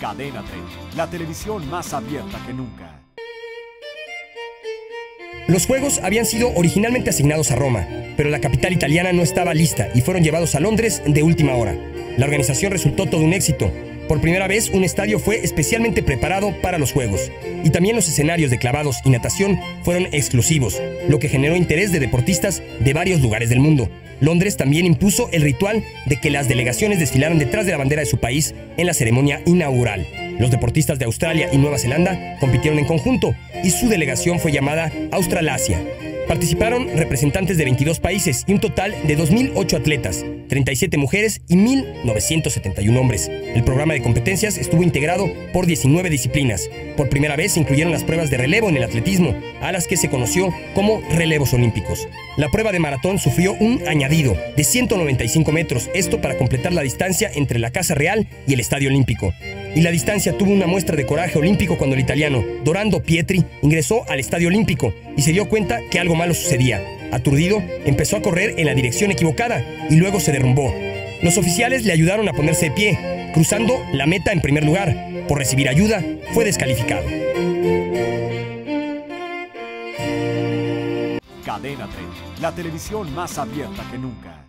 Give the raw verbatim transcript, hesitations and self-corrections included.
Cadena treinta, la televisión más abierta que nunca. Los Juegos habían sido originalmente asignados a Roma, pero la capital italiana no estaba lista y fueron llevados a Londres de última hora. La organización resultó todo un éxito. Por primera vez, un estadio fue especialmente preparado para los Juegos. Y también los escenarios de clavados y natación fueron exclusivos, lo que generó interés de deportistas de varios lugares del mundo. Londres también impuso el ritual de que las delegaciones desfilaran detrás de la bandera de su país en la ceremonia inaugural. Los deportistas de Australia y Nueva Zelanda compitieron en conjunto y su delegación fue llamada Australasia. Participaron representantes de veintidós países y un total de dos mil ocho atletas, treinta y siete mujeres y mil novecientos setenta y uno hombres. El programa de competencias estuvo integrado por diecinueve disciplinas. Por primera vez se incluyeron las pruebas de relevo en el atletismo, a las que se conoció como relevos olímpicos. La prueba de maratón sufrió un añadido de ciento noventa y cinco metros, esto para completar la distancia entre la Casa Real y el Estadio Olímpico. Y la distancia tuvo una muestra de coraje olímpico cuando el italiano Dorando Pietri ingresó al Estadio Olímpico y se dio cuenta que algo malo sucedía. Aturdido, empezó a correr en la dirección equivocada y luego se derrumbó. Los oficiales le ayudaron a ponerse de pie, cruzando la meta en primer lugar. Por recibir ayuda, fue descalificado. Cadena treinta, la televisión más abierta que nunca.